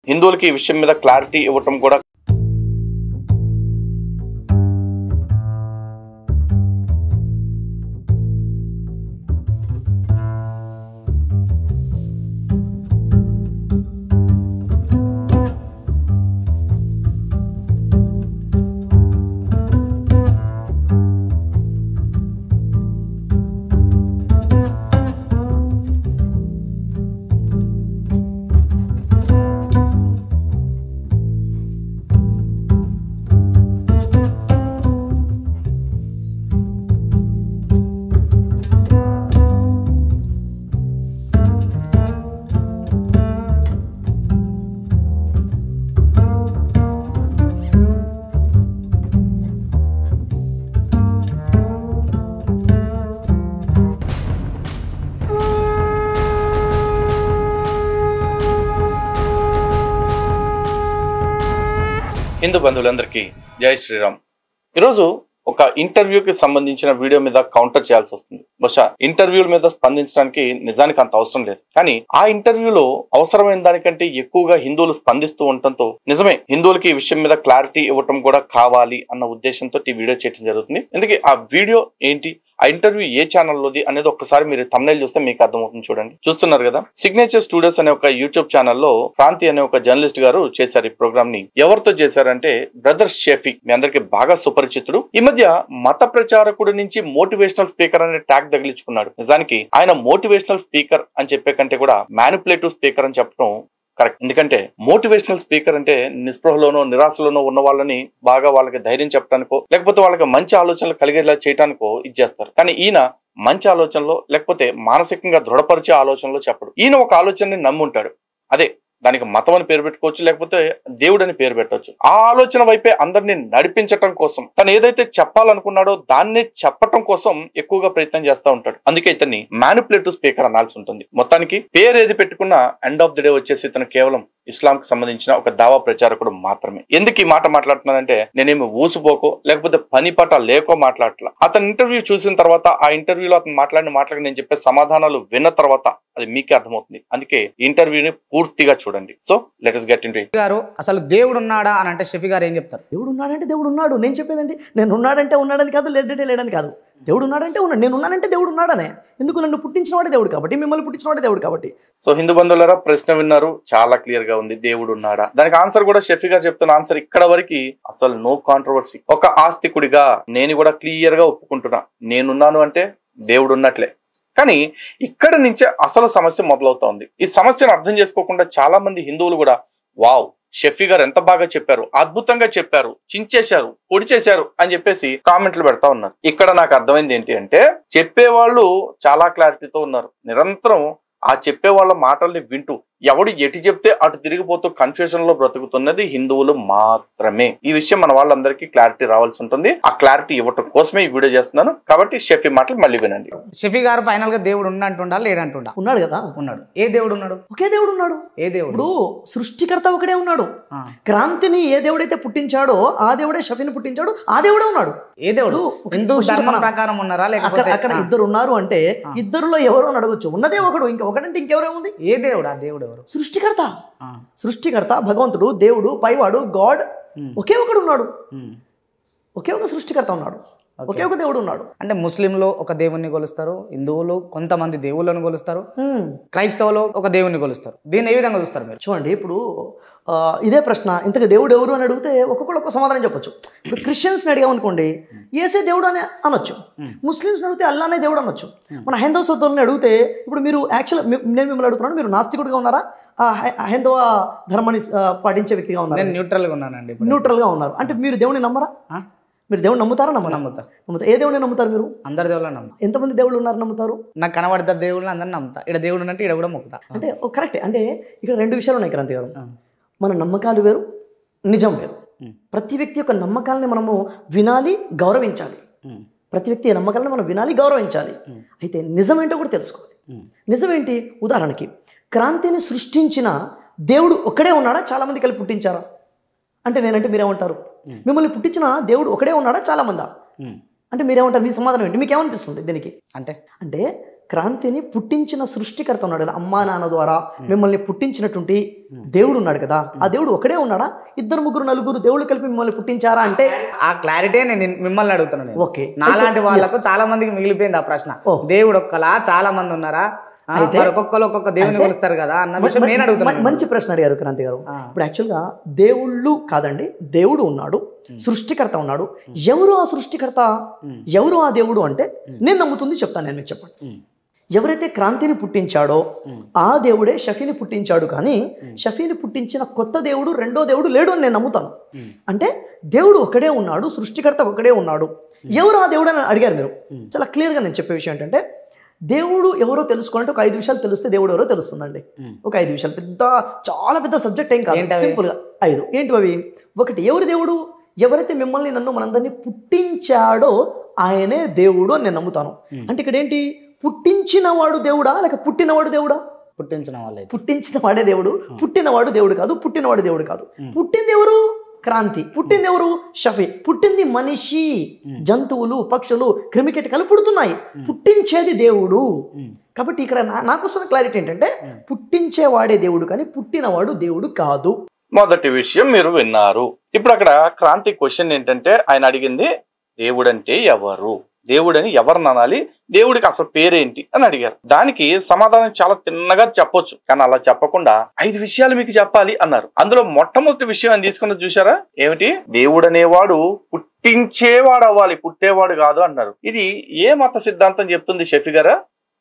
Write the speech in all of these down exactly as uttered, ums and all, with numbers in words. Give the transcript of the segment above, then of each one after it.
హిందువులకి ఈ విషయం మీద క్లారిటీ ఇవ్వటం కూడా హిందూ బంధువులందరికీ జై శ్రీరామ్. ఈరోజు ఒక ఇంటర్వ్యూకి సంబంధించిన వీడియో మీద కౌంటర్ చేయాల్సి వస్తుంది. బహుశా ఇంటర్వ్యూల మీద స్పందించడానికి నిజానికి అంత అవసరం లేదు, కానీ ఆ ఇంటర్వ్యూలో అవసరమైన దానికంటే ఎక్కువగా హిందువులు స్పందిస్తూ ఉండటంతో నిజమే హిందువులకి ఈ విషయం మీద క్లారిటీ ఇవ్వటం కూడా కావాలి అన్న ఉద్దేశంతో ఈ వీడియో చేయడం జరుగుతుంది. ఎందుకంటే ఆ వీడియో ఏంటి, ఆ ఇంటర్వ్యూ ఏ ఛానల్లోది అనేది ఒక్కసారి మీరు థంబ్నెయిల్ చూస్తే మీకు అర్థమవుతుంది. చూడండి, చూస్తున్నారు కదా. సిగ్నేచర్ స్టూడియోస్ అనే ఒక యూట్యూబ్ ఛానల్లో క్రాంతి అనే ఒక జర్నలిస్ట్ గారు చేశారు ఈ ప్రోగ్రామ్ ని. ఎవరితో చేశారంటే బ్రదర్ షఫీ, మీ అందరికి బాగా సుపరిచితుడు. ఈ మధ్య మత ప్రచారకుడి నుంచి మోటివేషనల్ స్పీకర్ అనే ట్యాగ్ తగిలించుకున్నాడు. నిజానికి ఆయన మోటివేషనల్ స్పీకర్ అని చెప్పే కంటే కూడా మ్యానిపులేటివ్ స్పీకర్ అని చెప్పడం కరెక్ట్. ఎందుకంటే మోటివేషనల్ స్పీకర్ అంటే నిస్పృహలోనో నిరాశలోనో ఉన్న వాళ్ళని బాగా వాళ్ళకి ధైర్యం చెప్పడానికో లేకపోతే వాళ్ళకి మంచి ఆలోచనలు కలిగేలా చేయడానికో ఇది చేస్తారు. కానీ ఈయన మంచి ఆలోచనలో లేకపోతే మానసికంగా దృఢపరిచే ఆలోచనలో చెప్పడు. ఈయన ఒక ఆలోచనని నమ్మి ఉంటాడు. అదే దానికి మతం అని పేరు పెట్టుకోవచ్చు, లేకపోతే దేవుడు అని పేరు పెట్టవచ్చు. ఆ ఆలోచన వైపే అందరినీ నడిపించటం కోసం తను ఏదైతే చెప్పాలనుకున్నాడో దాన్ని చెప్పటం కోసం ఎక్కువగా ప్రయత్నం చేస్తూ ఉంటాడు. అందుకే ఇతన్ని మ్యానిపులేటివ్ స్పీకర్ అనాల్సి ఉంటుంది. మొత్తానికి పేరు ఏది పెట్టుకున్నా ఎండ్ ఆఫ్ ది డే వచ్చేసి తను కేవలం ఇస్లాం కి సంబంధించిన ఒక దావా ప్రచారకుడు మాత్రమే. ఎందుకు ఈ మాట మాట్లాడుతున్నానంటే నేనేమి ఊసిపోకో లేకపోతే పని పట లేకో మాట్లాడట్లా. అతని ఇంటర్వ్యూ చూసిన తర్వాత ఆ ఇంటర్వ్యూలో అతను మాట్లాడిన మాటలకు నేను చెప్పే సమాధానాలు విన్న తర్వాత అది మీకే అర్థమవుతుంది. అందుకే ఇంటర్వ్యూని పూర్తిగా చూడండి. So let us get into it. గారు అసలు దేవుడు ఉన్నాడా అని అంటే షఫీ గారు ఏం చెప్తారు? దేవుడు ఉన్నాడంటే దేవుడు ఉన్నాడు. నేను చెప్పేదండి, నేను ఉన్నాడంటే ఉన్నాడని కాదు, లేదంటే లేడని కాదు. దేవుడు ఉన్నాడంటే ఉన్నాడు, నేను ఉన్నానంటే దేవుడు ఉన్నాడనే. ఎందుకు? నన్ను పుట్టించిన వాడే దేవుడు కాబట్టి, మిమ్మల్ని పుట్టించిన వాడే దేవుడు కాబట్టి. సో హిందూ బంధువులారా, ప్రశ్న విన్నారు, చాలా క్లియర్ గా ఉంది. దేవుడు ఉన్నాడా? దానికి ఆన్సర్ కూడా షఫీ గారు చెప్తున్న ఆన్సర్ ఇక్కడ వరకు అసలు నో కాంట్రవర్సీ. ఒక ఆస్తికుడిగా నేను కూడా క్లియర్ గా ఒప్పుకుంటున్నా, నేనున్నాను అంటే దేవుడు ఉన్నట్లే. కానీ ఇక్కడ నుంచే అసలు సమస్య మొదలవుతోంది. ఈ సమస్యను అర్థం చేసుకోకుండా చాలా మంది హిందువులు కూడా వావ్ షఫీ గారు ఎంత బాగా చెప్పారు, అద్భుతంగా చెప్పారు, చించేశారు, పొడి చేశారు అని చెప్పేసి కామెంట్లు పెడతా ఉన్నారు. ఇక్కడ నాకు అర్థమైంది ఏంటి అంటే చెప్పేవాళ్ళు చాలా క్లారిటీతో ఉన్నారు. నిరంతరం ఆ చెప్పే వాళ్ళ మాటల్ని వింటూ ఎవడు ఎటు చెప్తే అటు తిరిగిపోతూ కన్ఫ్యూజన్ లో బ్రతుకుతున్నది హిందువులు మాత్రమే. ఈ విషయం మన వాళ్ళందరికీ క్లారిటీ రావాల్సి ఉంటుంది. ఆ క్లారిటీ ఇవ్వటం కోసమే ఈ వీడియో చేస్తున్నాను. కాబట్టి షఫీ మాటలు మళ్ళీ వినండి. షఫీ గారు ఫైనల్ గా దేవుడు ఉన్నట్టుండా లేడంటుండా? ఉన్నాడు కదా, ఉన్నాడు. ఏ దేవుడు ఉన్నాడు? ఒకే దేవుడు ఉన్నాడు. ఏ దేవుడు? ఇప్పుడు సృష్టికర్త ఒకడే ఉన్నాడు. క్రాంతిని ఏ దేవుడైతే పుట్టించాడో ఆ దేవుడే షఫీని పుట్టించాడు, ఆ దేవుడే ఉన్నాడు. ఏ దేవుడు? హిందూ ధర్మం ప్రకారం ఉన్నారా లేకపోతే అక్కడ ఇద్దరు ఉన్నారు అంటే ఇద్దరులో ఎవరో అని అడగొచ్చు. ఉన్నదే ఒకడు, ఇంకా ఒకటంటే ఇంకెవరేముంది? ఏ దేవుడు? ఆ దేవుడు ఎవరు? సృష్టికర్త. సృష్టికర్త భగవంతుడు, దేవుడు, పైవాడు, గాడ్ ఒకే ఒకడు ఉన్నాడు. ఒకే ఒక సృష్టికర్త ఉన్నాడు, ఒకే ఒక దేవుడు ఉన్నాడు. అంటే ముస్లింలో ఒక దేవుణ్ణి కొలుస్తారు, హిందువులు కొంతమంది దేవుళ్ళను కొలుస్తారు, క్రైస్తవులు ఒక దేవుణ్ణి కొలుస్తారు. దీన్ని ఏ విధంగా చూస్తారు మీరు? చూడండి, ఇప్పుడు ఇదే ప్రశ్న ఇంతగా దేవుడు ఎవరు అని అడిగితే ఒక్కొక్కరు ఒక్క సమాధానం చెప్పొచ్చు. ఇప్పుడు క్రిస్టియన్స్ని అడిగామనుకోండి యేసే దేవుడు అని అనొచ్చు. ముస్లిమ్స్ని అడిగితే అల్లానే దేవుడు అనొచ్చు. మన హైందవ సోదరుల్ని అడిగితే ఇప్పుడు మీరు యాక్చువల్ నేను మిమ్మల్ని అడుగుతున్నాను, మీరు నాస్తికుడిగా ఉన్నారా హైందవ ధర్మాన్ని పాటించే వ్యక్తిగా ఉన్నారు? నేను న్యూట్రల్గా ఉన్నానండి. న్యూట్రల్గా ఉన్నారు అంటే మీరు దేవుడిని నమ్మరా? మీరు దేవుడు నమ్ముతారా? నమ్మ నమ్ముతా. నమ్ముతా. ఏ దేవుడిని నమ్ముతారు మీరు? అందరు దేవుళ్ళని నమ్ముతా. ఎంతమంది దేవుళ్ళు ఉన్నారు నమ్ముతారు? నాకు కనబడతారు దేవుళ్ళని అందరిని నమ్ముతా. ఇక్కడ దేవుడు అంటే ఇక్కడ కూడా మొక్కుతా. అంటే కరెక్టే. అంటే ఇక్కడ రెండు విషయాలు ఉన్నాయి క్రాంతి గారు. మన నమ్మకాలు వేరు, నిజం వేరు. ప్రతి వ్యక్తి యొక్క నమ్మకాలని మనము వినాలి, గౌరవించాలి. ప్రతి వ్యక్తి నమ్మకాలను మనం వినాలి, గౌరవించాలి. అయితే నిజం ఏంటో కూడా తెలుసుకోవాలి. నిజం ఏంటి? ఉదాహరణకి క్రాంతిని సృష్టించిన దేవుడు ఒక్కడే ఉన్నాడా, చాలామంది కలిపి పుట్టించారా అంటే నేనంటే మీరేమంటారు? మిమ్మల్ని పుట్టించిన దేవుడు ఒకడే ఉన్నాడా, చాలా మందా అంటే మీరేమంటారు? మీ సమాధానం ఏంటి? మీకేమనిపిస్తుంది దీనికి? అంటే అంటే క్రాంతిని పుట్టించిన సృష్టికర్త ఉన్నాడు కదా, అమ్మా నాన్న ద్వారా మిమ్మల్ని పుట్టించినటువంటి దేవుడు ఉన్నాడు కదా, ఆ దేవుడు ఒకడే ఉన్నాడా, ఇద్దరు ముగ్గురు నలుగురు దేవుళ్ళు కలిపి మిమ్మల్ని పుట్టించారా అంటే ఆ క్లారిటీ నేను మిమ్మల్ని అడుగుతున్నాను. ఓకే, నాలాంటి వాళ్ళకు చాలా మందికి మిగిలిపోయింది ఆ ప్రశ్న. దేవుడు ఒక్కలా చాలా మంది ఉన్నారా, ఒక్కొక్కరు ఒక్కొక్క దేవుని కొలుస్తారు కదా అన్న విషయం నేను అడుగుతున్నాను. మంచి ప్రశ్న అడిగారు క్రాంతి గారు. ఇప్పుడు యాక్చువల్గా దేవుళ్ళు కాదండి, దేవుడు ఉన్నాడు, సృష్టికర్త ఉన్నాడు. ఎవరు ఆ సృష్టికర్త, ఎవరు ఆ దేవుడు అంటే నేను నమ్ముతుంది చెప్తాను. నేను మీకు చెప్పండి. ఎవరైతే క్రాంతిని పుట్టించాడో ఆ దేవుడే షఫీని పుట్టించాడు. కానీ షఫీని పుట్టించిన కొత్త దేవుడు రెండో దేవుడు లేడు అని నేను నమ్ముతాను. అంటే దేవుడు ఒకడే ఉన్నాడు, సృష్టికర్త ఒకడే ఉన్నాడు. ఎవరు ఆ దేవుడు అని అడిగారు మీరు. చాలా క్లియర్గా నేను చెప్పే విషయం ఏంటంటే, దేవుడు ఎవరో తెలుసుకోవాలంటే ఒక ఐదు విషయాలు తెలిస్తే దేవుడు ఎవరో తెలుస్తుందండి. ఒక ఐదు విషయాలు, పెద్ద చాలా పెద్ద సబ్జెక్ట్ ఏం కాదు, సింపుల్గా ఐదు. ఏంటి అవి? ఒకటి, ఎవరు దేవుడు? ఎవరైతే మిమ్మల్ని నన్ను మనందరినీ పుట్టించాడో ఆయనే దేవుడు అని నేను నమ్ముతాను. అంటే ఇక్కడ ఏంటి, పుట్టించినవాడు దేవుడా లేక పుట్టినవాడు దేవుడా? పుట్టించిన వాళ్ళే. పుట్టించిన వాడే దేవుడు, పుట్టినవాడు దేవుడు కాదు, పుట్టినవాడు దేవుడు కాదు. పుట్టింది ఎవరు? క్రాంతి. పుట్టింది ఎవరు? షఫీ. పుట్టింది మనిషి, జంతువులు, పక్షులు, క్రిమికీటకాలు పుడుతున్నాయి. పుట్టించేది దేవుడు. కాబట్టి ఇక్కడ నాకు వస్తున్న క్లారిటీ ఏంటంటే, పుట్టించేవాడే దేవుడు కానీ పుట్టినవాడు దేవుడు కాదు. మొదటి విషయం మీరు విన్నారు. ఇప్పుడు అక్కడ క్రాంతి క్వశ్చన్ ఏంటంటే, ఆయన అడిగింది దేవుడంటే ఎవరు, దేవుడని ఎవరిని అనాలి, దేవుడికి అసలు పేరేంటి అని అడిగారు. దానికి సమాధానం చాలా తిన్నగా చెప్పొచ్చు, కానీ అలా చెప్పకుండా ఐదు విషయాలు మీకు చెప్పాలి అన్నారు. అందులో మొట్టమొదటి విషయం అని తీసుకున్నది చూసారా, ఏమిటి? దేవుడు అనేవాడు పుట్టించేవాడు అవ్వాలి, పుట్టేవాడు కాదు అన్నారు. ఇది ఏ మత సిద్ధాంతం చెప్తుంది షఫీ గారా?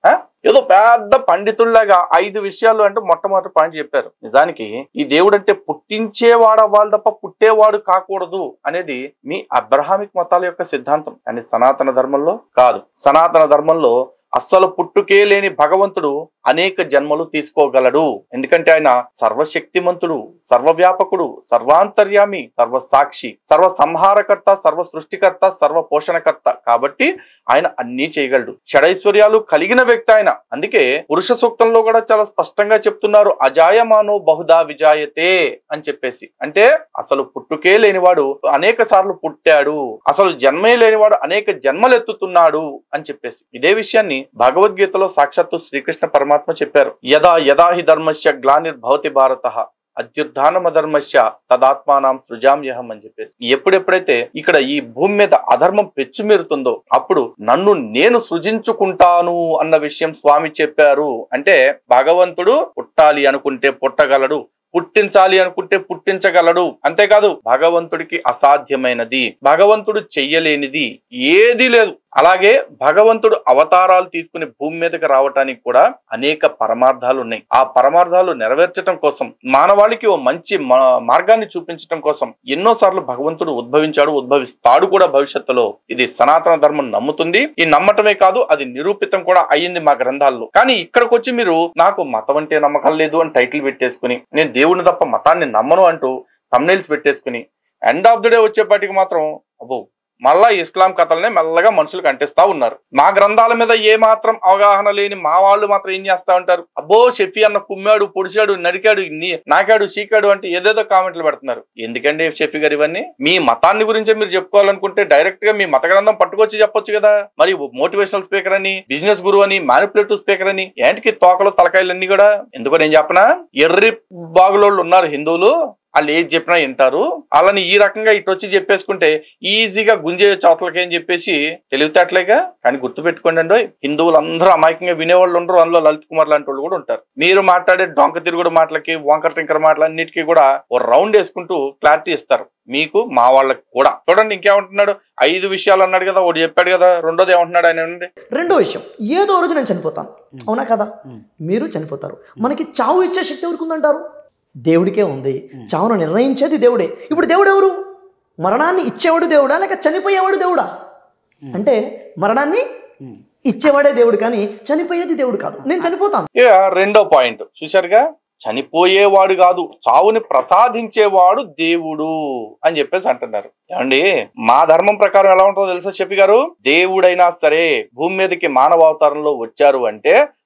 ఏదో పెద్ద పండితుల్లాగా ఐదు విషయాలు అంటే మొట్టమొదటి పాయింట్ చెప్పారు. నిజానికి ఈ దేవుడు అంటే పుట్టించేవాడు అవ్వాలి తప్ప పుట్టేవాడు కాకూడదు అనేది మీ అబ్రహామిక్ మతాల యొక్క సిద్ధాంతం, కానీ సనాతన ధర్మంలో కాదు. సనాతన ధర్మంలో అస్సలు పుట్టుకే లేని భగవంతుడు అనేక జన్మలు తీసుకోగలడు. ఎందుకంటే ఆయన సర్వశక్తిమంతుడు, సర్వవ్యాపకుడు, సర్వాంతర్యామి, సర్వసాక్షి, సర్వ సంహారకర్త, సర్వ సృష్టికర్త, సర్వ పోషణకర్త. కాబట్టి ఆయన అన్నీ చేయగలడు. షడైశ్వర్యాలు కలిగిన వ్యక్తి ఆయన. అందుకే పురుష సూక్తంలో కూడా చాలా స్పష్టంగా చెప్తున్నారు, అజాయమానో బహుదా విజాయతే అని చెప్పేసి. అంటే అసలు పుట్టుకే లేనివాడు అనేక సార్లు పుట్టాడు, అసలు జన్మే లేనివాడు అనేక జన్మలు ఎత్తుతున్నాడు అని చెప్పేసి. ఇదే విషయాన్ని భగవద్గీతలో సాక్షాత్తు శ్రీకృష్ణ పరమాత్మ చెప్పారు. యదా యదా హి ధర్మస్య గ్లానిర్భవతి భారతః అత్యుత్థానమధర్మస్య తదాత్మానం సృజామ్యహం అని చెప్పేసి. ఎప్పుడెప్పుడైతే ఇక్కడ ఈ భూమి మీద అధర్మం పెచ్చుమీరుతుందో అప్పుడు నన్ను నేను సృజించుకుంటాను అన్న విషయం స్వామి చెప్పారు. అంటే భగవంతుడు పుట్టాలి అనుకుంటే పుట్టగలడు, పుట్టించాలి అనుకుంటే పుట్టించగలడు. అంతేకాదు భగవంతుడికి అసాధ్యమైనది, భగవంతుడు చెయ్యలేనిది ఏదీ లేదు. అలాగే భగవంతుడు అవతారాలు తీసుకుని భూమి మీదకి రావటానికి కూడా అనేక పరమార్థాలు ఉన్నాయి. ఆ పరమార్థాలు నెరవేర్చడం కోసం, మానవాళికి ఓ మంచి మార్గాన్ని చూపించడం కోసం ఎన్నో సార్లు భగవంతుడు ఉద్భవించాడు, ఉద్భవిస్తాడు కూడా భవిష్యత్తులో. ఇది సనాతన ధర్మం నమ్ముతుంది. ఈ నమ్మటమే కాదు, అది నిరూపితం కూడా అయ్యింది మా గ్రంథాల్లో. కానీ ఇక్కడికి వచ్చి మీరు నాకు మతం అంటే నమ్మకం లేదు అని టైటిల్ పెట్టేసుకుని, నేను దేవుడిని తప్ప మతాన్ని నమ్మను అంటూ థంబ్నెయిల్స్ పెట్టేసుకుని ఎండ్ ఆఫ్ ది డే వచ్చేపాటికి మాత్రం అబ్బో మళ్ళా ఇస్లాం కథలనే మెల్లగా మనుషులకు అంటిస్తా ఉన్నారు. మా గ్రంథాల మీద ఏ మాత్రం అవగాహన లేని మా వాళ్ళు మాత్రం ఏం చేస్తా ఉంటారు, అబ్బో షఫీ అన్న కుమ్మాడు, పొడిచాడు, నరికాడు, నాకాడు, చీకాడు అంటే ఏదేదో కామెంట్లు పెడుతున్నారు. ఎందుకండి షఫీ గారు ఇవన్నీ? మీ మతాన్ని గురించే మీరు చెప్పుకోవాలనుకుంటే డైరెక్ట్ గా మీ మత గ్రంథం పట్టుకొచ్చి చెప్పొచ్చు కదా. మరి మోటివేషనల్ స్పీకర్ అని, బిజినెస్ గురువు అని, మ్యానిపులేటివ్ స్పీకర్ అని ఏంటికి తోకలు తలకాయలన్నీ కూడా? ఎందుకో నేను చెప్పనా, ఎర్రి బాగులోళ్ళు ఉన్నారు హిందువులు, వాళ్ళు ఏది చెప్పినా వింటారు. వాళ్ళని ఈ రకంగా ఇటు వచ్చి చెప్పేసుకుంటే ఈజీగా గుంజే చోట్లకి అని చెప్పేసి తెలివితేటలేగా. కానీ గుర్తు పెట్టుకోండి అండి, హిందువులు అందరూ అమాయకంగా వినేవాళ్ళు ఉండరు. అందులో లలిత్ కుమార్ లాంటి వాళ్ళు కూడా ఉంటారు. మీరు మాట్లాడే డొంక తిరుగుడు మాటలకి, వంకర టింకర మాటలన్నిటికీ కూడా ఓ రౌండ్ వేసుకుంటూ క్లారిటీ ఇస్తారు మీకు, మా వాళ్ళకి కూడా. చూడండి ఇంకేమంటున్నాడు, ఐదు విషయాలు అన్నాడు కదా, ఒకటి చెప్పాడు కదా, రెండోది ఏమంటున్నాడు ఆయన? రెండో విషయం, ఏదో రోజు నేను చనిపోతాను. అవునా కదా? మీరు చనిపోతారు. మనకి చావు ఇచ్చే శక్తి ఎవరికి ఉందంటారు? దేవుడికే ఉంది. చావును నిర్ణయించేది దేవుడే. ఇప్పుడు దేవుడు ఎవరు? మరణాన్ని ఇచ్చేవాడు దేవుడా లేక చనిపోయేవాడు దేవుడా? అంటే మరణాన్ని ఇచ్చేవాడే దేవుడు కానీ చనిపోయేది దేవుడు కాదు. నేను చనిపోతాను. ఇక రెండో పాయింట్ చూశారుగా, చనిపోయేవాడు కాదు, చావుని ప్రసాదించేవాడు దేవుడు అని చెప్పేసి అంటున్నారు. ఏమండి, మా ధర్మం ప్రకారం ఎలా ఉంటుందో తెలుసా షఫీ గారు? దేవుడైనా సరే భూమి మీదకి మానవ అవతారంలో వచ్చారు అంటే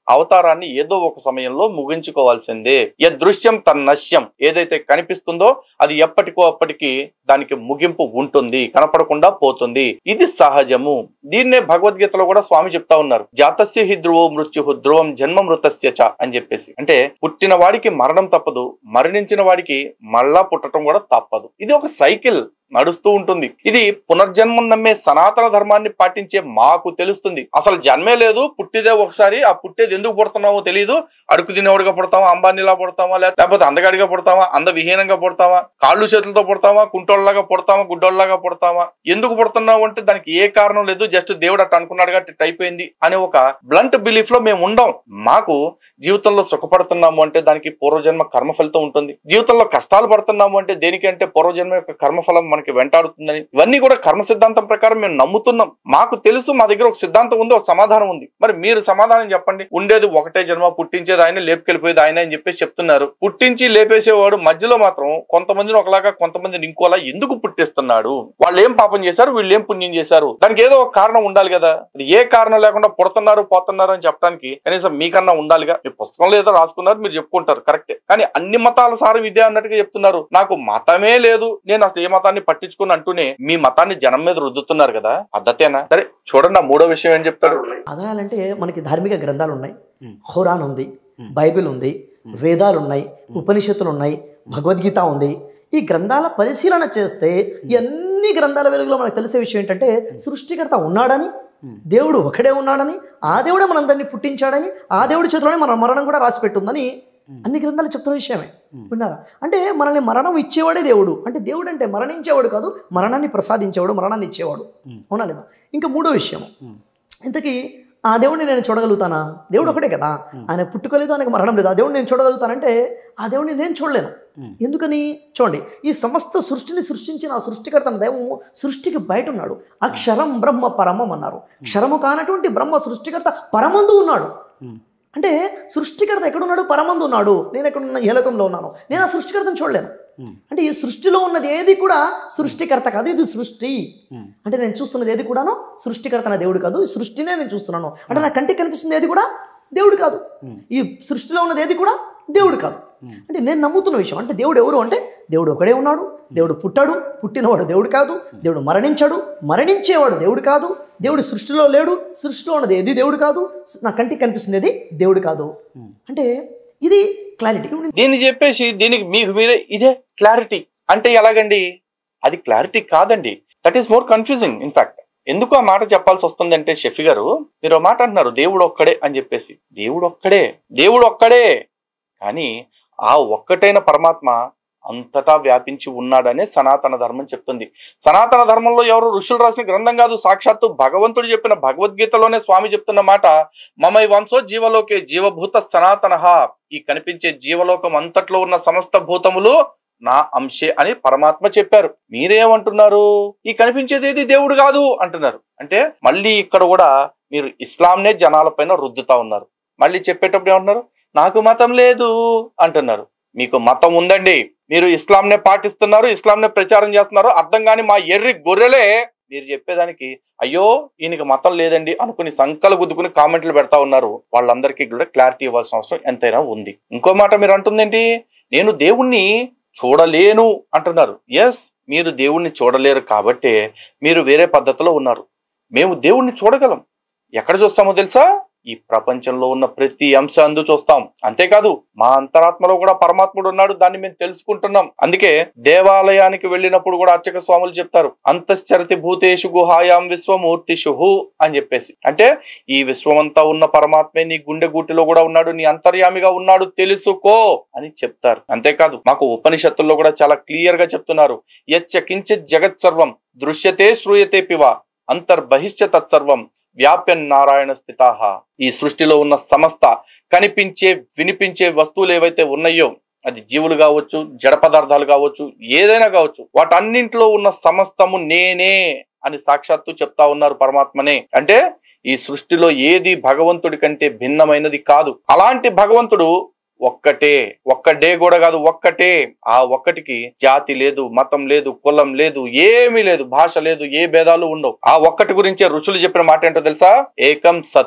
అవతారాన్ని ఏదో ఒక సమయంలో ముగించుకోవాల్సిందే. యదృశ్యం తన్నశ్యం, ఏదైతే కనిపిస్తుందో అది ఎప్పటికో అప్పటికి దానికి ముగింపు ఉంటుంది, కనపడకుండా పోతుంది. ఇది సహజము. దీన్నే భగవద్గీతలో కూడా స్వామి చెప్తా ఉన్నారు, జాతస్య హి ధ్రువో మృత్యు ధ్రువం జన్మ మృతస్య చ అని చెప్పేసి. అంటే పుట్టిన వాడికి మరణం తప్పదు, మరణించిన వాడికి మళ్ళా పుట్టడం కూడా తప్పదు. ఇది ఒక సైకిల్ నడుస్తూ ఉంటుంది. ఇది పునర్జన్మం నమ్మే సనాతన ధర్మాన్ని పాటించే మాకు తెలుస్తుంది. అసలు జన్మే లేదు, పుట్టిదే ఒకసారి. ఆ పుట్టేది ఎందుకు పుడుతున్నామో తెలియదు. అడుగు తినేవాడిగా పుడతామా, అంబానీలా పుడతామా, లేకపోతే అందగాడిగా పుడతామా, అంద విహీనంగా పుడతామా, కాళ్ళు చేతులతో పుడతామా, కుంటోళ్ళలాగా పుడతామా, గుడ్డోళ్ళలాగా పుడతామా, ఎందుకు పుడుతున్నావు అంటే దానికి ఏ కారణం లేదు, జస్ట్ దేవుడు అట్ట అనుకున్నాడు కాబట్టి అయిపోయింది అనే ఒక బ్లంట్ బిలీఫ్ లో మేము ఉండం. మాకు జీవితంలో సుఖపడుతున్నాము అంటే దానికి పూర్వజన్మ కర్మ ఫలితం ఉంటుంది. జీవితంలో కష్టాలు పడుతున్నాము అంటే దేనికంటే పూర్వజన్మ యొక్క కర్మఫలం మనకి వెంటాడుతుందని. ఇవన్నీ కూడా కర్మ సిద్ధాంతం ప్రకారం మేము నమ్ముతున్నాం. మాకు తెలుసు, మా దగ్గర ఒక సిద్ధాంతం ఉంది, ఒక సమాధానం ఉంది. మరి మీరు సమాధానం చెప్పండి. ఉండేది ఒకటే జన్మ, పుట్టించేది ఆయన, లేపుకెళ్ళిపోయేది ఆయన అని చెప్పేసి చెప్తున్నారు. పుట్టించి లేపేసేవాడు మధ్యలో మాత్రం కొంతమందిని ఒకలాగా కొంతమందిని ఇంకోలా ఎందుకు పుట్టిస్తున్నాడు? వాళ్ళు ఏం పాపం చేశారు, వీళ్ళు ఏం పుణ్యం చేశారు? దానికి ఏదో ఒక కారణం ఉండాలి కదా. ఏ కారణం లేకుండా పుడుతున్నారు పోతున్నారు అని చెప్పడానికి కనీసం మీకన్నా ఉండాలిగా. మీ పుస్తకంలో ఏదో రాసుకున్నారు, మీరు చెప్పుకుంటారు, కరెక్టే. కానీ అన్ని మతాల సారం ఇదే అన్నట్టుగా చెప్తున్నారు. నాకు మతమే లేదు, నేను అసలు ఏ మతాన్ని పట్టించుకుని అంటూనే మీ మతాన్ని జనం మీద రుద్దుతున్నారు కదా, పద్ధతేనా? సరే చూడండి, ఆ మూడో విషయం ఏం చెప్తారు. అదాలంటే మనకి ధార్మిక గ్రంథాలు ఉన్నాయి, ఖురాన్ ఉంది, బైబిల్ ఉంది, వేదాలు ఉన్నాయి, ఉపనిషత్తులు ఉన్నాయి, భగవద్గీత ఉంది. ఈ గ్రంథాల పరిశీలన చేస్తే ఎన్ని గ్రంథాల వెలుగులో మనకు తెలిసే విషయం ఏంటంటే సృష్టికర్త ఉన్నాడని, దేవుడు ఒకడే ఉన్నాడని, ఆ దేవుడే మనందరినీ పుట్టించాడని, ఆ దేవుడి చేతిలోనే మన మరణం కూడా రాసి పెట్టుందని అన్ని గ్రంథాలు చెప్తున్న విషయమే. విన్నారా? అంటే మనల్ని మరణం ఇచ్చేవాడే దేవుడు. అంటే దేవుడు అంటే మరణించేవాడు కాదు, మరణాన్ని ప్రసాదించేవాడు, మరణాన్ని ఇచ్చేవాడు. అవునా లేదా? ఇంకా మూడో విషయం, ఇంతకీ ఆ దేవుడిని నేను చూడగలుగుతానా? దేవుడు ఒకటే కదా, ఆయన పుట్టుకలేదు, ఆయనకు మరణం లేదు. ఆ దేవుడిని నేను చూడగలుగుతానంటే ఆ దేవుడిని నేను చూడలేను. ఎందుకని? చూడండి, ఈ సమస్త సృష్టిని సృష్టించిన ఆ సృష్టికర్త దైవము సృష్టికి బయట ఉన్నాడు. అక్షరం బ్రహ్మ పరమం అన్నారు. క్షరము కానటువంటి బ్రహ్మ సృష్టికర్త పరమందు ఉన్నాడు. అంటే సృష్టికర్త ఎక్కడున్నాడు? పరమందు ఉన్నాడు. నేను ఎక్కడున్నా? ఏ లోకంలో ఉన్నాను. నేను ఆ సృష్టికర్తను చూడలేను. అంటే ఈ సృష్టిలో ఉన్నది ఏది కూడా సృష్టికర్త కాదు, ఇది సృష్టి. అంటే నేను చూస్తున్నది ఏది కూడాను సృష్టికర్త నా దేవుడు కాదు, ఈ సృష్టినే నేను చూస్తున్నాను. అంటే నా కంటికి కనిపిస్తుంది ఏది కూడా దేవుడు కాదు, ఈ సృష్టిలో ఉన్నది ఏది కూడా దేవుడు కాదు. అంటే నేను నమ్ముతున్న విషయం అంటే దేవుడు ఎవరు అంటే దేవుడు ఒకడే ఉన్నాడు. దేవుడు పుట్టాడు, పుట్టినవాడు దేవుడు కాదు. దేవుడు మరణించాడు, మరణించేవాడు దేవుడు కాదు. దేవుడు సృష్టిలో లేడు, సృష్టిలో ఉన్నది ఏది దేవుడు కాదు, నా కంటికి కనిపిస్తుంది ఏది దేవుడు కాదు. అంటే ఇది క్లారిటీ. దీన్ని చెప్పేసి దీనికి మీకు మీరే ఇదే క్లారిటీ అంటే ఎలాగండి? అది క్లారిటీ కాదండి, that is more confusing. In fact ఎందుకు ఆ మాట చెప్పాల్సి వస్తుంది అంటే, షెఫీ గారు మీరు మాట అంటున్నారు దేవుడు ఒక్కడే అని చెప్పేసి. దేవుడు ఒక్కడే, దేవుడు ఒక్కడే, కానీ ఆ ఒక్కటైన పరమాత్మ అంతటా వ్యాపించి ఉన్నాడనే సనాతన ధర్మం చెప్తుంది. సనాతన ధర్మంలో ఎవరు ఋషులు రాసిన గ్రంథం కాదు, సాక్షాత్తు భగవంతుడు చెప్పిన భగవద్గీతలోనే స్వామి చెప్తున్న మాట, మమై వంశో జీవలోకే జీవభూత సనాతన. ఈ కనిపించే జీవలోకం అంతట్లో ఉన్న సమస్త భూతములు నా అంశే అని పరమాత్మ చెప్పారు. మీరేమంటున్నారు? ఈ కనిపించేది ఏది దేవుడు కాదు అంటున్నారు. అంటే మళ్ళీ ఇక్కడ కూడా మీరు ఇస్లాంనే జనాల పైన రుద్దుతా ఉన్నారు. మళ్ళీ చెప్పేటప్పుడు ఏమంటున్నారు? నాకు మతం లేదు అంటున్నారు. మీకు మతం ఉందండి, మీరు ఇస్లాంనే పాటిస్తున్నారు, ఇస్లాంనే ప్రచారం చేస్తున్నారు. అర్థం కాని మా ఎర్రి గొర్రెలే మీరు చెప్పేదానికి అయ్యో ఈయనకి మతం లేదండి అనుకుని సంకలు గుద్దుకుని కామెంట్లు పెడతా ఉన్నారు. వాళ్ళందరికీ కూడా క్లారిటీ ఇవ్వాల్సిన అవసరం ఎంతైనా ఉంది. ఇంకో మాట మీరు అంటుందేంటి? నేను దేవుణ్ణి చూడలేను అంటున్నారు. ఎస్, మీరు దేవుణ్ణి చూడలేరు కాబట్టే మీరు వేరే పద్ధతిలో ఉన్నారు. మేము దేవుణ్ణి చూడగలం. ఎక్కడ చూస్తామో తెలుసా? ఈ ప్రపంచంలో ఉన్న ప్రతి అంశాన్ని చూస్తాం. అంతేకాదు మా అంతరాత్మలో కూడా పరమాత్ముడు ఉన్నాడు, దాన్ని మేము తెలుసుకుంటున్నాం. అందుకే దేవాలయానికి వెళ్ళినప్పుడు కూడా అర్చక స్వాములు చెప్తారు, అంతశ్చరతి భూతేషు గుహాయాం విశ్వమూర్తిషు అని చెప్పేసి. అంటే ఈ విశ్వమంతా ఉన్న పరమాత్మే నీ గుండె గూటిలో కూడా ఉన్నాడు, నీ అంతర్యామిగా ఉన్నాడు, తెలుసుకో అని చెప్తారు. అంతేకాదు మాకు ఉపనిషత్తుల్లో కూడా చాలా క్లియర్ గా చెప్తున్నారు, యచ్చ కించిత్ జగత్ సర్వం దృశ్యతే శ్రూయతే పివ అంతర్బహిష్య తత్సర్వం వ్యాప్యన్ నారాయణ స్థితాహ. ఈ సృష్టిలో ఉన్న సమస్త కనిపించే వినిపించే వస్తువులు ఏవైతే ఉన్నాయో, అది జీవులు కావచ్చు, జడ పదార్థాలు కావచ్చు, ఏదైనా కావచ్చు, వాటన్నింటిలో ఉన్న సమస్తము నేనే అని సాక్షాత్తు చెప్తా ఉన్నారు పరమాత్మనే. అంటే ఈ సృష్టిలో ఏది భగవంతుడి కంటే భిన్నమైనది కాదు. అలాంటి భగవంతుడు ఒక్కటే, ఒక్కడే కూడా కాదు, ఒక్కటే. ఆ ఒక్కటికి జాతి లేదు, మతం లేదు, కులం లేదు, ఏమీ లేదు, భాష లేదు, ఏ భేదాలు ఉండవు. ఆ ఒక్కటి గురించే ఋషులు చెప్పిన మాట ఏంటో తెలుసా? ఏకం సత్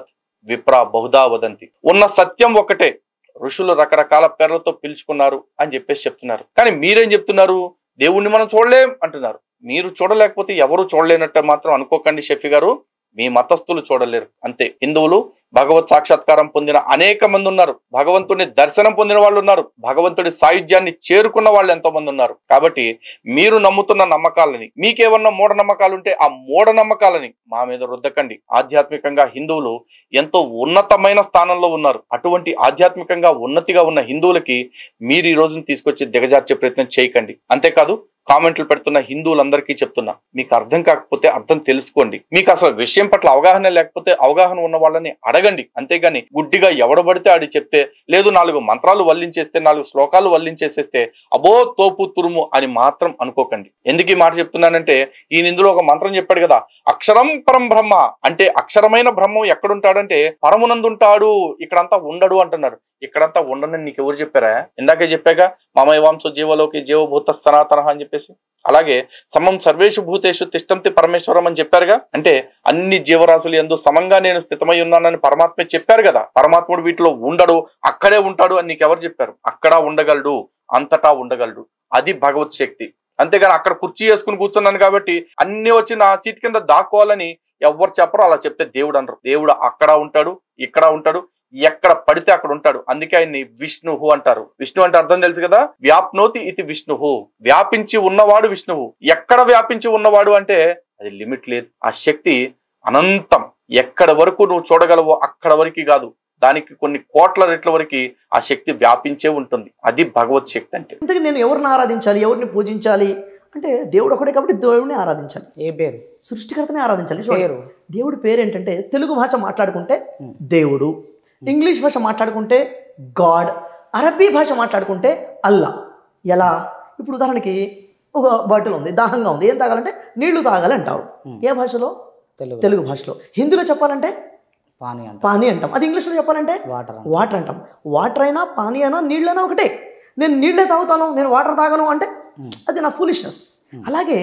విప్ర బహుదా వదంతి. ఉన్న సత్యం ఒకటే, ఋషులు రకరకాల పేర్లతో పిలుచుకున్నారు అని చెప్పేసి చెప్తున్నారు. కానీ మీరేం చెప్తున్నారు? దేవుణ్ణి మనం చూడలేం అంటున్నారు. మీరు చూడలేకపోతే ఎవరు చూడలేనట్టు మాత్రం అనుకోకండి షఫీ గారు, మీ మతస్థులు చూడలేరు అంతే. హిందువులు భగవత్ సాక్షాత్కారం పొందిన అనేక మంది ఉన్నారు, భగవంతుడిని దర్శనం పొందిన వాళ్ళు ఉన్నారు, భగవంతుడి సాయుధ్యాన్ని చేరుకున్న వాళ్ళు ఎంతో మంది ఉన్నారు. కాబట్టి మీరు నమ్ముతున్న నమ్మకాలని, మీకేమన్నా మూఢ నమ్మకాలు ఉంటే ఆ మూఢ నమ్మకాలని మా మీద రుద్దకండి. ఆధ్యాత్మికంగా హిందువులు ఎంతో ఉన్నతమైన స్థానంలో ఉన్నారు. అటువంటి ఆధ్యాత్మికంగా ఉన్నతిగా ఉన్న హిందువులకి మీరు ఈ రోజును తీసుకొచ్చి దిగజార్చే ప్రయత్నం చేయకండి. అంతేకాదు కామెంట్లు పెడుతున్న హిందువులందరికీ చెప్తున్నా, మీకు అర్థం కాకపోతే అర్థం తెలుసుకోండి. మీకు అసలు విషయం పట్ల అవగాహన లేకపోతే అవగాహన ఉన్న వాళ్ళని అడగండి. అంతేగాని గుడ్డిగా ఎవడబడితే ఆడి చెప్తే, లేదు నాలుగు మంత్రాలు వల్లించేస్తే, నాలుగు శ్లోకాలు వల్లించేసేస్తే అబో తోపు తురుము అని మాత్రం అనుకోకండి. ఎందుకు ఈ మాట చెప్తున్నానంటే, ఈయన ఇందులో ఒక మంత్రం చెప్పాడు కదా, అక్షరం పరం బ్రహ్మ అంటే అక్షరమైన బ్రహ్మం ఎక్కడుంటాడంటే పరమునందుంటాడు, ఇక్కడంతా ఉండడు అంటున్నారు. ఇక్కడంతా ఉండనని నీకు ఎవరు చెప్పారా? ఇందాకే చెప్పాగా, మమైవాంసో జీవలోకి జీవభూత సనాతన అని చెప్పేసి. అలాగే సమం సర్వేషు భూతేషు తిష్టంతి పరమేశ్వరం అని చెప్పారుగా, అంటే అన్ని జీవరాశులు యందు సమంగా నేను స్థితమై ఉన్నానని పరమాత్మ చెప్పారు కదా. పరమాత్ముడు వీటిలో ఉండడు, అక్కడే ఉంటాడు అని నీకెవరు చెప్పారు? అక్కడ ఉండగలడు, అంతటా ఉండగలడు. అది భగవత్ శక్తి. అంతేగాని అక్కడ కుర్చీ వేసుకుని కూర్చున్నాను కాబట్టి అన్ని వచ్చి నా సీట్ కింద దాక్కోవాలని ఎవరు చెప్పరు. అలా చెప్తే దేవుడు అనరు. దేవుడు అక్కడ ఉంటాడు, ఇక్కడ ఉంటాడు, ఎక్కడ పడితే అక్కడ ఉంటాడు. అందుకే ఆయన్ని విష్ణువు అంటారు. విష్ణు అంటే అర్థం తెలుసు కదా, వ్యాప్నోతి ఇది విష్ణువు, వ్యాపించి ఉన్నవాడు విష్ణువు. ఎక్కడ వ్యాపించి ఉన్నవాడు అంటే అది లిమిట్ లేదు. ఆ శక్తి అనంతం. ఎక్కడ వరకు నువ్వు చూడగలవో అక్కడ వరకు కాదు, దానికి కొన్ని కోట్ల రెట్ల వరకు ఆ శక్తి వ్యాపించే ఉంటుంది. అది భగవత్ శక్తి అంటే. ఇంతకీ నేను ఎవరిని ఆరాధించాలి, ఎవరిని పూజించాలి అంటే దేవుడు ఒకటే కాబట్టి దేవుడిని ఆరాధించాలి. ఏ పేరు? సృష్టికర్తనే ఆరాధించాలి. పేరు దేవుడి పేరు ఏంటంటే, తెలుగు భాష మాట్లాడుకుంటే దేవుడు, ఇంగ్లీష్ భాష మాట్లాడుకుంటే గాడ్, అరబీ భాష మాట్లాడుకుంటే అల్లా. ఎలా? ఇప్పుడు ఉదాహరణకి ఒక బాటిల్ ఉంది, దాహంగా ఉంది, ఏం తాగాలంటే నీళ్లు తాగాలి అంటారు. ఏ భాషలో? తెలుగు. తెలుగు భాషలో. హిందీలో చెప్పాలంటే పానీ అంటాం. పానీ అంటాం. అది ఇంగ్లీష్లో చెప్పాలంటే వాటర్ వాటర్ అంటాం. వాటర్ అయినా పానీ అయినా నీళ్ళైనా ఒకటే. నేను నీళ్ళే తాగుతాను, నేను వాటర్ తాగను అంటే అది నా ఫూలిష్నెస్. అలాగే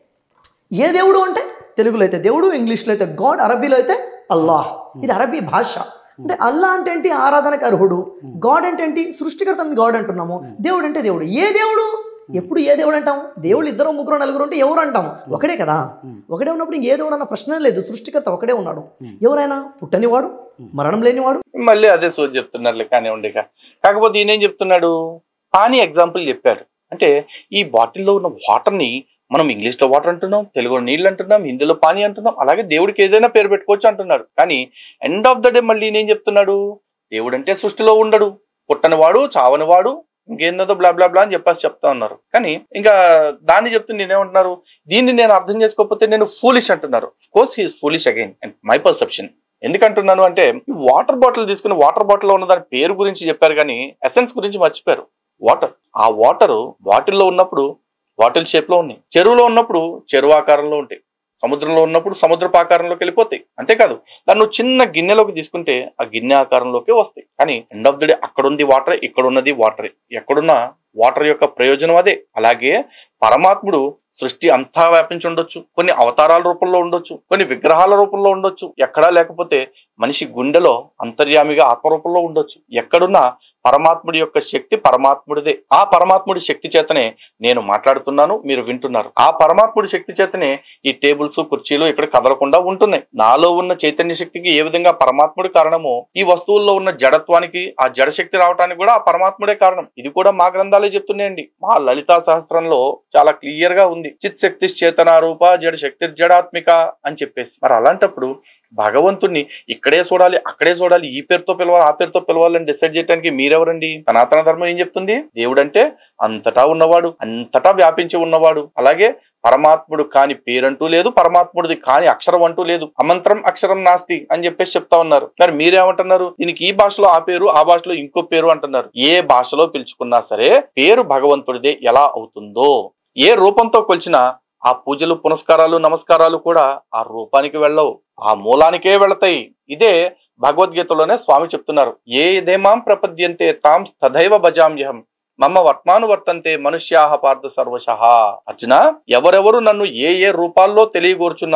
ఏ దేవుడు అంటే తెలుగులో అయితే దేవుడు, ఇంగ్లీష్లో అయితే గాడ్, అరబీలో అయితే అల్లాహ్. ఇది అరబీ భాష. అంటే అల్లా అంటే ఏంటి? ఆరాధనకు అర్హుడు. గాడ్ అంటే ఏంటి? సృష్టికర్తని గాడ్ అంటున్నాము. దేవుడు అంటే దేవుడు. ఏ దేవుడు? ఎప్పుడు ఏ దేవుడు అంటాం? దేవుళ్ళు ఇద్దరు ముగ్గురు నలుగురు ఉంటే ఎవరు అంటాము? ఒకడే కదా. ఒకడే ఉన్నప్పుడు ఏ దేవుడు అన్న ప్రశ్న లేదు. సృష్టికర్త ఒకడే ఉన్నాడు. ఎవరైనా పుట్టనివాడు, మరణం లేనివాడు. మళ్ళీ అదే సోది చెప్తున్నారు కానివ్వండి. కాకపోతే ఈయనేం చెప్తున్నాడు? పానీ ఎగ్జాంపుల్ చెప్పాడు. అంటే ఈ బాటిల్లో ఉన్న వాటర్ని మనం ఇంగ్లీష్లో వాటర్ అంటున్నాం, తెలుగులో నీళ్ళు అంటున్నాం, హిందీలో పానీ అంటున్నాం. అలాగే దేవుడికి ఏదైనా పేరు పెట్టుకోవచ్చు అంటున్నాడు. కానీ ఎండ్ ఆఫ్ ద డే మళ్ళీ నేను చెప్తున్నాడు, దేవుడు అంటే సృష్టిలో ఉండడు, పుట్టనివాడు, చావనివాడు, ఇంకేందో బ్లా బ్లా బ్లా అని చెప్పేసి చెప్తా ఉన్నారు. కానీ ఇంకా దాన్ని చెప్తే నేనేమంటున్నారు, దీన్ని నేను అర్థం చేసుకోకపోతే నేను ఫూలిష్ అంటున్నారు. Course he is foolish again and my perception. ఎందుకంటున్నాను అంటే, వాటర్ బాటిల్ తీసుకుని వాటర్ బాటిల్లో ఉన్న దాని పేరు గురించి చెప్పారు కానీ ఎసెన్స్ గురించి మర్చిపోయారు. వాటర్, ఆ వాటర్ బాటిల్లో ఉన్నప్పుడు బాటిల్ షేప్ లో ఉన్నాయి, చెరువులో ఉన్నప్పుడు చెరువు ఆకారంలో ఉంటాయి, సముద్రంలో ఉన్నప్పుడు సముద్రపు ఆకారంలోకి వెళ్ళిపోతాయి. అంతేకాదు దాన్ని చిన్న గిన్నెలోకి తీసుకుంటే ఆ గిన్నె ఆకారంలోకి వస్తాయి. కానీ ఎండ్ ఆఫ్ ది డే అక్కడ ఉంది వాటరే, ఇక్కడ ఉన్నది వాటరే. ఎక్కడున్న వాటర్ యొక్క ప్రయోజనం అదే. అలాగే పరమాత్ముడు సృష్టి అంతా వ్యాపించి ఉండొచ్చు, కొన్ని అవతారాల రూపంలో ఉండొచ్చు, కొన్ని విగ్రహాల రూపంలో ఉండొచ్చు, ఎక్కడా లేకపోతే మనిషి గుండెలో అంతర్యామిగా ఆత్మరూపంలో ఉండొచ్చు. ఎక్కడున్నా పరమాత్ముడి యొక్క శక్తి పరమాత్ముడిదే. ఆ పరమాత్ముడి శక్తి చేతనే నేను మాట్లాడుతున్నాను, మీరు వింటున్నారు. ఆ పరమాత్ముడి శక్తి చేతనే ఈ టేబుల్స్, కుర్చీలు ఇక్కడ కదలకుండా ఉంటున్నాయి. నాలో ఉన్న చైతన్య శక్తికి ఏ విధంగా పరమాత్ముడి కారణమో, ఈ వస్తువుల్లో ఉన్న జడత్వానికి, ఆ జడ శక్తి రావడానికి కూడా ఆ పరమాత్ముడే కారణం. ఇది కూడా మా గ్రంథాలే చెప్తున్నాయండి. మా లలితా సహస్రంలో చాలా క్లియర్ గా ఉంది, చిత్ శక్తి చేతనారూప జడ శక్తి జడాత్మిక అని చెప్పేసి. మరి అలాంటప్పుడు భగవంతుణ్ణి ఇక్కడే చూడాలి, అక్కడే చూడాలి, ఈ పేరుతో పిలవాలి, ఆ పేరుతో పిలవాలని డిసైడ్ చేయడానికి మీరెవరండి? సనాతన ధర్మం ఏం చెప్తుంది? దేవుడు అంటే అంతటా ఉన్నవాడు, అంతటా వ్యాపించి ఉన్నవాడు. అలాగే పరమాత్ముడు కాని పేరంటూ లేదు, పరమాత్ముడిది కాని అక్షరం అంటూ లేదు. అమంత్రం అక్షరం నాస్తి అని చెప్పేసి చెప్తా ఉన్నారు. మరి మీరేమంటున్నారు? దీనికి ఈ భాషలో ఆ పేరు, ఆ భాషలో ఇంకో పేరు అంటున్నారు. ఏ భాషలో పిలుచుకున్నా సరే పేరు భగవంతుడిదే ఎలా అవుతుందో, ఏ రూపంతో కొలిచినా ఆ పూజలు, పునస్కారాలు, నమస్కారాలు కూడా ఆ రూపానికి వెళ్ళవు, ఆ మూలానికే వెళతాయి. ఇదే భగవద్గీతలోనే స్వామి చెప్తున్నారు. ఏ దేమాం ప్రపద్యంతే తాం తథైవ భజామ్యహం మమ్మ వర్త్మాను వర్తంతే మనుష్యాహ పార్థ సర్వశః. అర్జున, ఎవరెవరు నన్ను ఏ ఏ రూపాల్లో తెలియగోర్చున్నారో,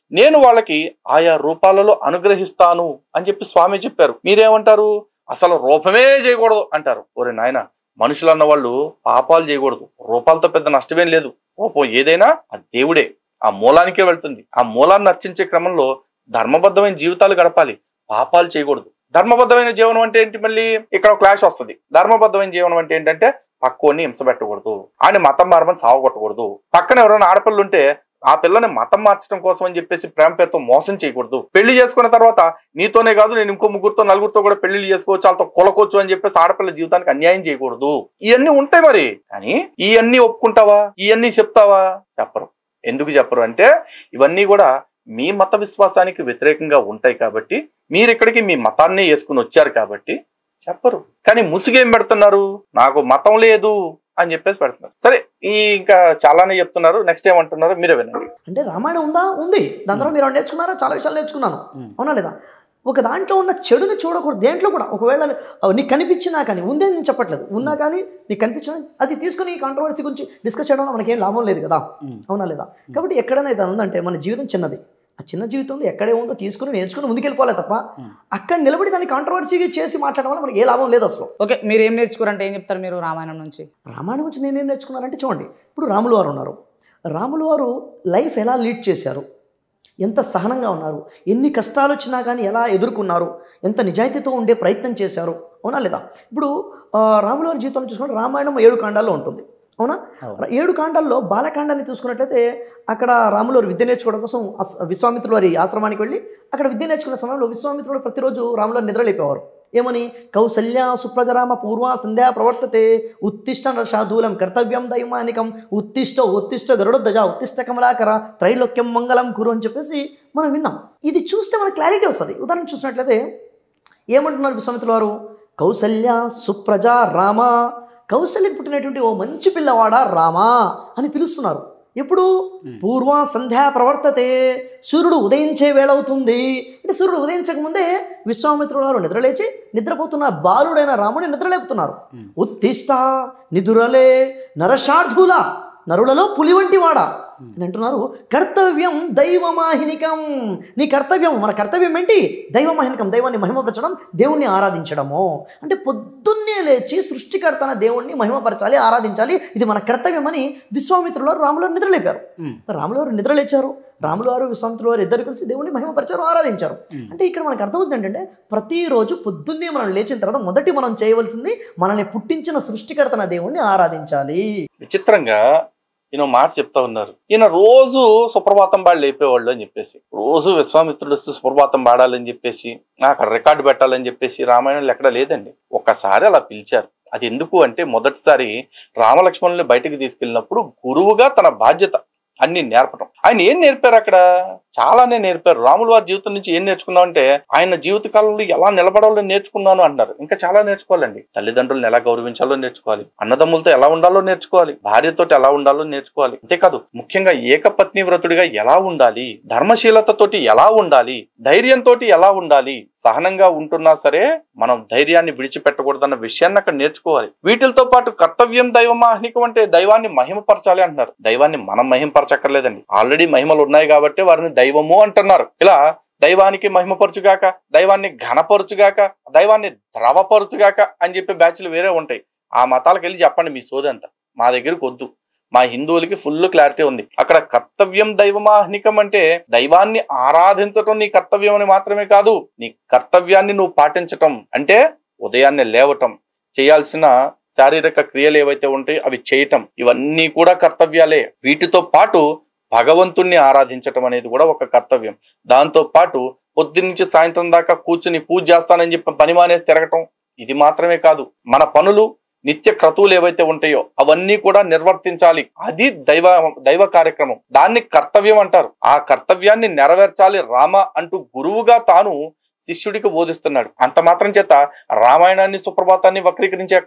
నేను వాళ్ళకి ఆయా రూపాలలో అనుగ్రహిస్తాను అని చెప్పి స్వామి చెప్పారు. మీరేమంటారు? అసలు రూపమే చేయకూడదు అంటారు. ఒరే నాయన, మనుషులు అన్న వాళ్ళు పాపాలు చేయకూడదు, రూపాలతో పెద్ద నష్టమేం లేదు. రూపం ఏదైనా ఆ దేవుడే, ఆ మూలానికే వెళ్తుంది. ఆ మూలాన్ని అర్చించే క్రమంలో ధర్మబద్ధమైన జీవితాలు గడపాలి, పాపాలు చేయకూడదు. ధర్మబద్ధమైన జీవనం అంటే ఏంటి? మళ్ళీ ఇక్కడ క్లాష్ వస్తుంది. ధర్మబద్ధమైన జీవనం అంటే ఏంటంటే పక్కోని హింస పెట్టకూడదు, ఆయన మతం మారమని సావగొట్టకూడదు, పక్కన ఎవరైనా ఆడపిల్లలు ఉంటే ఆ పిల్లని మతం మార్చడం కోసం అని చెప్పేసి ప్రేమ పేరుతో మోసం చేయకూడదు, పెళ్లి చేసుకున్న తర్వాత నీతోనే కాదు నేను ఇంకో ముగ్గురుతో నలుగురితో కూడా పెళ్లి చేసుకోవచ్చు, వాళ్ళతో కొలకోవచ్చు అని చెప్పేసి ఆడపిల్ల జీవితానికి అన్యాయం చేయకూడదు. ఇవన్నీ ఉంటాయి మరి. కానీ ఇవన్నీ ఒప్పుకుంటావా? ఇవన్నీ చెప్తావా? చెప్పరు. ఎందుకు చెప్పరు అంటే ఇవన్నీ కూడా మీ మత విశ్వాసానికి వ్యతిరేకంగా ఉంటాయి కాబట్టి, మీరు ఇక్కడికి మీ మతాన్ని వేసుకుని వచ్చారు కాబట్టి చెప్పరు. కానీ ముసుగేం పెడుతున్నారు? నాకు మతం లేదు అని చెప్పేసి పెడుతున్నారు. సరే, ఈ ఇంకా చాలానే చెప్తున్నారు. నెక్స్ట్ ఏమంటున్నారు మీరే వినండి. అంటే రామాయణం ఉందా? ఉంది. దాని ద్వారా మీరు నేర్చుకున్నారా? చాలా విషయాలు నేర్చుకున్నాను. అవునా లేదా? ఒక దాంట్లో ఉన్న చెడుని చూడకూడదు. దేంట్లో కూడా ఒకవేళ నీకు కనిపించినా కానీ, ఉందే నేను చెప్పట్లేదు, ఉన్నా కానీ నీకు కనిపించినా అది తీసుకుని ఈ కాంట్రవర్సీ గురించి డిస్కస్ చేయడం మనకేం లాభం లేదు కదా. అవునా లేదా? కాబట్టి ఎక్కడైనా ఇది ఉందంటే మన జీవితం చిన్నది. ఆ చిన్న జీవితంలో ఎక్కడే ఉందో తీసుకుని నేర్చుకుని ముందుకెళ్ళిపోలే తప్ప అక్కడ నిలబడి దాన్ని కాంట్రవర్సీగా చేసి మాట్లాడడం వల్ల మనకి ఏ లాభం లేదు అసలు. ఓకే, మీరు ఏం నేర్చుకోరంటే ఏం చెప్తారు మీరు రామాయణం నుంచి? రామాయణం నుంచి నేనేం నేర్చుకున్నానంటే చూడండి, ఇప్పుడు రాములు వారు ఉన్నారు. రాములు వారు లైఫ్ ఎలా లీడ్ చేశారు, ఎంత సహనంగా ఉన్నారు, ఎన్ని కష్టాలు వచ్చినా కానీ ఎలా ఎదుర్కొన్నారు, ఎంత నిజాయితీతో ఉండే ప్రయత్నం చేశారు. అవునా లేదా? ఇప్పుడు రాముల వారి జీవితంలో చూసుకుంటే రామాయణం ఏడు కాండాల్లో ఉంటుంది. అవునా? ఏడు కాండాల్లో బాలకాండాన్ని చూసుకున్నట్లయితే అక్కడ రాములు వారు విద్య నేర్చుకోవడం కోసం విశ్వామిత్రుల వారి ఆశ్రమానికి వెళ్ళి అక్కడ విద్య నేర్చుకునే సమయంలో విశ్వామిత్రుడు ప్రతిరోజు రాములు వారు నిద్రలేపేవారు. ఏమని? కౌసల్య సుప్రజరామ పూర్వ సంధ్యా ప్రవర్తతే ఉత్తిష్ట నరశాధూలం కర్తవ్యం దైమానికం ఉత్తిష్ట ఉత్తిష్ట గరుడధ్వజ ఉత్తిష్ట కమలాకర త్రైలోక్యం మంగళం కురు అని చెప్పేసి మనం విన్నాం. ఇది చూస్తే మనకు క్లారిటీ వస్తుంది. ఉదాహరణ చూసినట్లయితే ఏమంటున్నారు విశ్వామిత్రుల వారు? కౌసల్య సుప్రజ రామ, కౌసల్యకి పుట్టినటువంటి ఓ మంచి పిల్లవాడా రామా అని పిలుస్తున్నారు. ఎప్పుడు? పూర్వ సంధ్యా ప్రవర్తతే, సూర్యుడు ఉదయించే వేళ అవుతుంది. అంటే సూర్యుడు ఉదయించక ముందే విశ్వామిత్రుడు వారు నిద్రలేచి నిద్రపోతున్న బాలుడైన రాముడిని నిద్రలేపుతున్నారు. ఉత్తిష్ట నిదురలే నరశార్ధుల, నరులలో పులి వంటి వాడా అని అంటున్నారు. కర్తవ్యం దైవమాహినికం, నీ కర్తవ్యం, మన కర్తవ్యం ఏంటి? దైవమాహినికం, దైవాన్ని మహిమపరచడం, దేవుణ్ణి ఆరాధించడము. అంటే పొద్దున్నే లేచి సృష్టికర్తన దేవుణ్ణి మహిమపరచాలి, ఆరాధించాలి, ఇది మన కర్తవ్యం అని విశ్వామిత్రుల వారు రాములు వారు నిద్రలేపారు. రాములు వారు నిద్రలేచారు, రాములు వారు విశ్వామిత్రుల వారు ఇద్దరు కలిసి దేవుణ్ణి మహిమపరిచారు, ఆరాధించారు. అంటే ఇక్కడ మనకు అర్థమవుతుంది ఏంటంటే ప్రతిరోజు పొద్దున్నే మనం లేచిన తర్వాత మొదటి మనం చేయవలసింది మనల్ని పుట్టించిన సృష్టికర్తన దేవుణ్ణి ఆరాధించాలి. విచిత్రంగా ఈయన మాట చెప్తా ఉన్నారు. ఈయన రోజు సుప్రభాతం పాడి లేపేవాళ్ళు అని చెప్పేసి, రోజు విశ్వామిత్రుడు వస్తూ సుప్రభాతం పాడాలని చెప్పేసి, అక్కడ రికార్డు పెట్టాలని చెప్పేసి రామాయణంలో ఎక్కడ లేదండి. ఒక్కసారి అలా పిలిచారు. అది ఎందుకు అంటే మొదటిసారి రామలక్ష్మణుల్ని బయటకు తీసుకెళ్ళినప్పుడు గురువుగా తన బాధ్యత అన్ని నేర్పడం. ఆయన ఏం నేర్పారు? అక్కడ చాలానే నేర్పారు. రాముల వారి జీవితం నుంచి ఏం నేర్చుకున్నాం అంటే ఆయన జీవిత కాలంలో ఎలా నిలబడాలో నేర్చుకున్నాను అంటున్నారు. ఇంకా చాలా నేర్చుకోవాలండి. తల్లిదండ్రులను ఎలా గౌరవించాలో నేర్చుకోవాలి, అన్నదమ్ములతో ఎలా ఉండాలో నేర్చుకోవాలి, భార్యతో ఎలా ఉండాలో నేర్చుకోవాలి. అంతేకాదు ముఖ్యంగా ఏకపత్ని వ్రతుడిగా ఎలా ఉండాలి, ధర్మశీలతతోటి ఎలా ఉండాలి, ధైర్యంతో ఎలా ఉండాలి, సహనంగా ఉంటున్నా సరే మనం ధైర్యాన్ని విడిచిపెట్టకూడదన్న విషయాన్ని అక్కడ నేర్చుకోవాలి. వీటితో పాటు కర్తవ్యం దైవమాహ్నికం అంటే దైవాన్ని మహిమపరచాలి అంటున్నారు. దైవాన్ని మనం మహిమపరచక్కర్లేదండి, ఆల్రెడీ మహిమలు ఉన్నాయి కాబట్టి వారిని దైవము అంటున్నారు. ఇలా దైవానికి మహిమపరచుగాక, దైవాన్ని ఘనపరచుగాక, దైవాన్ని ద్రవపరచుగాక అని చెప్పే బ్యాచ్లు వేరే ఉంటాయి. ఆ మతాలకు వెళ్ళి చెప్పండి మీ సోదంతా, మా దగ్గరకు వద్దు. మా హిందువులకి ఫుల్ క్లారిటీ ఉంది. అక్కడ కర్తవ్యం దైవమాహ్నికం అంటే దైవాన్ని ఆరాధించటం నీ కర్తవ్యం అని మాత్రమే కాదు, నీ కర్తవ్యాన్ని నువ్వు పాటించటం అంటే ఉదయాన్నే లేవటం, చేయాల్సిన శారీరక క్రియలు ఏవైతే ఉంటాయో అవి చేయటం, ఇవన్నీ కూడా కర్తవ్యాలే. వీటితో పాటు భగవంతుణ్ణి ఆరాధించటం అనేది కూడా ఒక కర్తవ్యం. దాంతో పాటు పొద్దున్నుంచి సాయంత్రం దాకా కూర్చుని పూజ చేస్తానని చెప్పి పని మానేసి తిరగటం, ఇది మాత్రమే కాదు మన పనులు నిత్య క్రతువులు ఏవైతే ఉంటాయో అవన్నీ కూడా నిర్వర్తించాలి. అది దైవ దైవ కార్యక్రమం, దాన్ని కర్తవ్యం అంటారు. ఆ కర్తవ్యాన్ని నెరవేర్చాలి రామ అంటూ గురువుగా తాను శిష్యుడికి బోధిస్తున్నాడు. అంత మాత్రం చేత రామాయణాన్ని సుప్రభాతాన్ని వక్రీకరించే అక్కర్లా.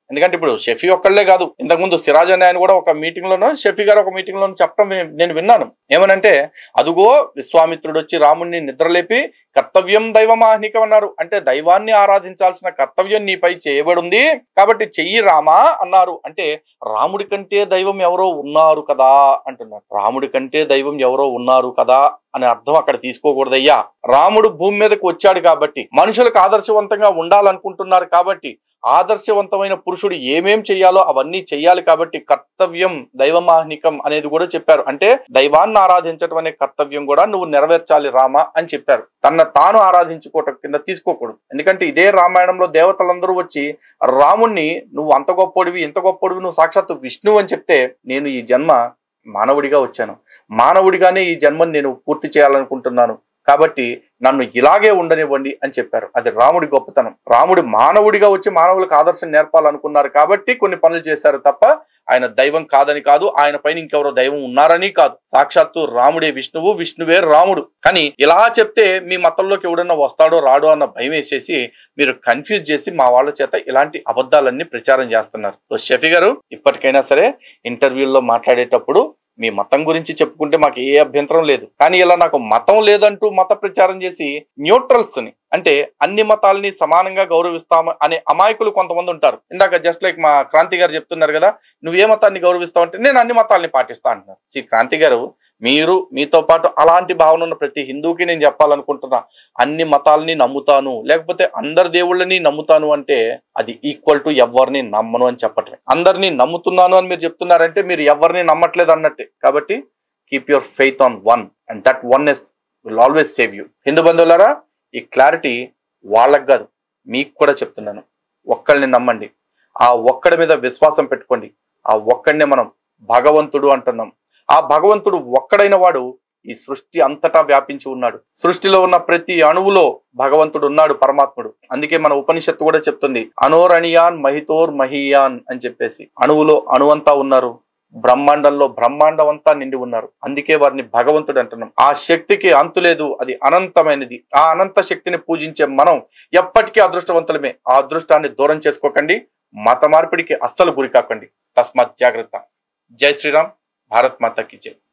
ఎందుకంటే ఇప్పుడు షఫీ ఒక్కళ్లే కాదు, ఇంతకుముందు సిరాజ్ అనే ఆయన కూడా ఒక మీటింగ్ లోనో షఫీ గారు ఒక మీటింగ్ లోనో చెప్పడం నేను విన్నాను. ఏమనంటే, అదుగో విశ్వామిత్రుడు వచ్చి రాముడిని నిద్రలేపి కర్తవ్యం దైవమాహ్నికం అన్నారు. అంటే దైవాన్ని ఆరాధించాల్సిన కర్తవ్యం నీపై చేయబడి ఉంది కాబట్టి చెయ్యి రామా అన్నారు. అంటే రాముడి కంటే దైవం ఎవరో ఉన్నారు కదా అంటున్నారు. రాముడి కంటే దైవం ఎవరో ఉన్నారు కదా అనే అర్థం అక్కడ తీసుకోకూడదయ్యా. రాముడు భూమి మీదకి వచ్చాడు కాబట్టి, మనుషులకు ఆదర్శవంతంగా ఉండాలనుకుంటున్నారు కాబట్టి, ఆదర్శవంతమైన పురుషుడు ఏమేం చెయ్యాలో అవన్నీ చెయ్యాలి కాబట్టి కర్తవ్యం దైవమాహ్నికం అనేది కూడా చెప్పారు. అంటే దైవాన్ని ఆరాధించడం అనే కర్తవ్యం కూడా నువ్వు నెరవేర్చాలి రామా అని చెప్పారు. తన తాను ఆరాధించుకోవటం కింద తీసుకోకూడదు. ఎందుకంటే ఇదే రామాయణంలో దేవతలందరూ వచ్చి రాముణ్ణి నువ్వు అంత గొప్పోడివి ఇంత గొప్పోడివి, నువ్వు సాక్షాత్తు విష్ణువు అని చెప్తే, నేను ఈ జన్మ మానవుడిగా వచ్చాను, మానవుడిగానే ఈ జన్మను నేను పూర్తి చేయాలనుకుంటున్నాను కాబట్టి నన్ను ఇలాగే ఉండనివ్వండి అని చెప్పారు. అది రాముడి గొప్పతనం. రాముడు మానవుడిగా వచ్చి మానవులకు ఆదర్శం నేర్పాలనుకున్నారు కాబట్టి కొన్ని పనులు చేశారు తప్ప ఆయన దైవం కాదని కాదు, ఆయన పైన ఇంకెవరో దైవం ఉన్నారని కాదు. సాక్షాత్తు రాముడే విష్ణువు, విష్ణువే రాముడు. కానీ ఇలా చెప్తే మీ మతంలోకి ఎవడన్నా వస్తాడో రాడో అన్న భయం వేసేసి మీరు కన్ఫ్యూజ్ చేసి మా వాళ్ళ చేత ఇలాంటి అబద్ధాలన్నీ ప్రచారం చేస్తున్నారు. సో షఫీ గారు, ఇప్పటికైనా సరే ఇంటర్వ్యూల్లో మాట్లాడేటప్పుడు మీ మతం గురించి చెప్పుకుంటే మాకు ఏ అభ్యంతరం లేదు. కానీ ఇలా నాకు మతం లేదంటూ మత ప్రచారం చేసి న్యూట్రల్స్ ని, అంటే అన్ని మతాలని సమానంగా గౌరవిస్తాము అనే అమాయకులు కొంతమంది ఉంటారు. ఇందాక జస్ట్ లైక్ మా క్రాంతి గారు చెప్తున్నారు కదా, నువ్వు ఏ మతాన్ని గౌరవిస్తావు అంటే నేను అన్ని మతాలని పాటిస్తా అంటున్నారు. శ్రీ క్రాంతి గారు, మీరు మీతో పాటు అలాంటి భావన ఉన్న ప్రతి హిందూకి నేను చెప్పాలనుకుంటున్నా, అన్ని మతాలని నమ్ముతాను లేకపోతే అందరి దేవుళ్ళని నమ్ముతాను అంటే అది ఈక్వల్ టు ఎవరిని నమ్మను అని చెప్పటమే. అందరినీ నమ్ముతున్నాను అని మీరు చెప్తున్నారంటే మీరు ఎవరిని నమ్మట్లేదు అన్నట్టే. కాబట్టి keep your faith on one and that oneness will always save you. Hindu బంధువులారా, ఈ క్లారిటీ వాళ్ళకి కాదు మీకు కూడా చెప్తున్నాను. ఒక్కడిని నమ్మండి, ఆ ఒక్కడి మీద విశ్వాసం పెట్టుకోండి. ఆ ఒక్కడినే మనం భగవంతుడు అంటున్నాం. ఆ భగవంతుడు ఒక్కడైన వాడు ఈ సృష్టి అంతటా వ్యాపించి ఉన్నాడు. సృష్టిలో ఉన్న ప్రతి అణువులో భగవంతుడు ఉన్నాడు, పరమాత్ముడు. అందుకే మన ఉపనిషత్తు కూడా చెప్తుంది, అనోరణియాన్ మహితోర్ మహియాన్ అని చెప్పేసి. అణువులో అణువంతా ఉన్నారు, బ్రహ్మాండంలో బ్రహ్మాండం అంతా నిండి ఉన్నారు. అందుకే వారిని భగవంతుడు అంటున్నాం. ఆ శక్తికి అంతు లేదు, అది అనంతమైనది. ఆ అనంత శక్తిని పూజించే మనం ఎప్పటికీ అదృష్టవంతులమే. ఆ అదృష్టాన్ని దూరం చేసుకోకండి, మత మార్పిడికి అస్సలు గురి కాకండి. తస్మాత్ జాగ్రత్త. జై శ్రీరామ్. భారత్ మాతా కీ జై.